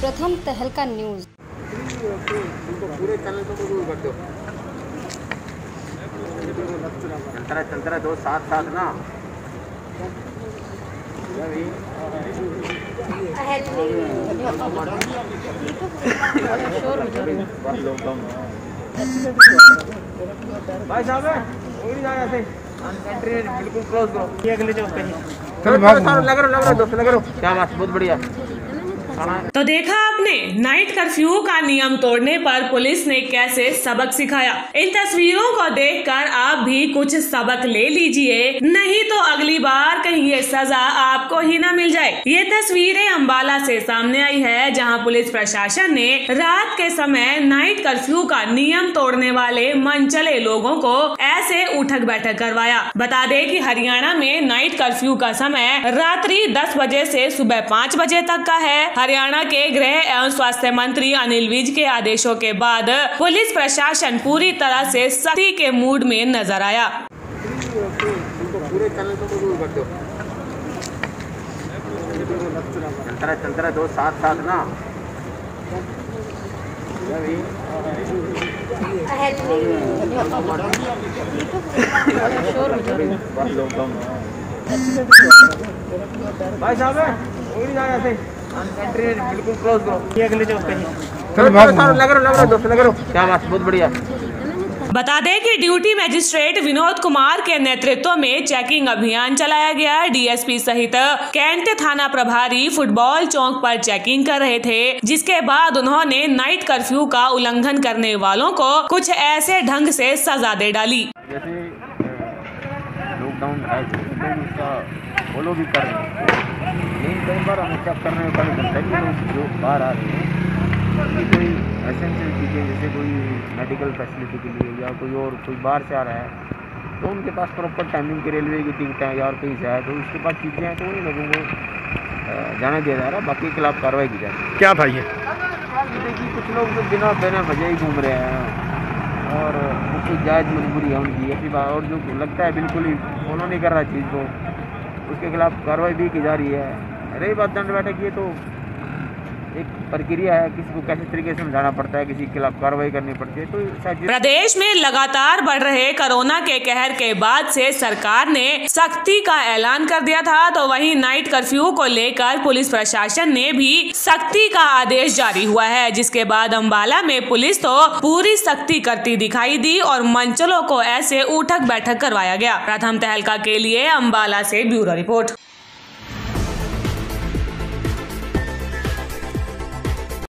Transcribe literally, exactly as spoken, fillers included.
प्रथम तहलका न्यूज। पूरे चैनल को दूर कर दो। चलता चलता दो साथ साथ ना भाई साहब बिल्कुल क्लोज करो। ये अगले चौक पे लग रहा लग रहा दोस्त लग रहा। क्या बात, बहुत बढ़िया। तो देखा आपने, नाइट कर्फ्यू का नियम तोड़ने पर पुलिस ने कैसे सबक सिखाया। इन तस्वीरों को देखकर आप भी कुछ सबक ले लीजिए, नहीं तो अगली बार कहीं ये सजा आपको ही ना मिल जाए। ये तस्वीरें अंबाला से सामने आई है, जहां पुलिस प्रशासन ने रात के समय नाइट कर्फ्यू का नियम तोड़ने वाले मनचले लोगों को ऐसे उठक बैठक करवाया। बता दें कि हरियाणा में नाइट कर्फ्यू का समय रात्रि दस बजे से सुबह पाँच बजे तक का है। हरियाणा के गृह एवं स्वास्थ्य मंत्री अनिल विज के आदेशों के बाद पुलिस प्रशासन पूरी तरह से सख्ती के मूड में नजर आया। पूरे चैनल को दूर कर दो। चलता चलता दो साथ साथ ना भाई साहब बिल्कुल क्लोज करो। ये अगले चौक पे लग रहा लग रहा दोस्त लग रहा। क्या बात, बहुत बढ़िया। बता दें कि ड्यूटी मजिस्ट्रेट विनोद कुमार के नेतृत्व में चेकिंग अभियान चलाया गया। डीएसपी सहित कैंट थाना प्रभारी फुटबॉल चौक पर चेकिंग कर रहे थे, जिसके बाद उन्होंने नाइट कर्फ्यू का उल्लंघन करने वालों को कुछ ऐसे ढंग से सजा दे डाली। जैसे लॉकडाउन है तो उसका फॉलो भी कर रहे हैं, लेकिन कई बार हमें चेक करने में पड़ जाता है कि लोग जो बाहर आ रहे हैं कोई एसेंशियल चीज़ें जैसे कोई मेडिकल फैसिलिटी के लिए या कोई और कोई बाहर से आ रहा है तो उनके पास प्रॉपर टाइमिंग की रेलवे की टिकट है या और कहीं से है तो उसके पास चीज़ें हैं तो उन्हीं लोगों को जाने दिया जा रहा है, बाकी के खिलाफ कार्रवाई की जा रही है। क्या भाई है देखिए कुछ लोग तो बिना बिना वजह ही घूम रहे हैं और उनकी जायज़ मजबूरी है उनकी ऐसी बात, और जो लगता है बिल्कुल ही फॉलो नहीं कर रहा चीज़ को उसके खिलाफ कार्रवाई भी की जा रही है। रही बात दंड बैठक की तो एक प्रक्रिया है, किसी को कैसे तरीके से समझाना पड़ता है, किसी के खिलाफ कार्रवाई करनी पड़ती है। तो प्रदेश में लगातार बढ़ रहे कोरोना के कहर के बाद से सरकार ने सख्ती का ऐलान कर दिया था, तो वहीं नाइट कर्फ्यू को लेकर पुलिस प्रशासन ने भी सख्ती का आदेश जारी हुआ है, जिसके बाद अंबाला में पुलिस तो पूरी सख्ती करती दिखाई दी और मनचलों को ऐसे उठक बैठक करवाया गया। प्रथम तहलका के लिए अंबाला से ब्यूरो रिपोर्ट।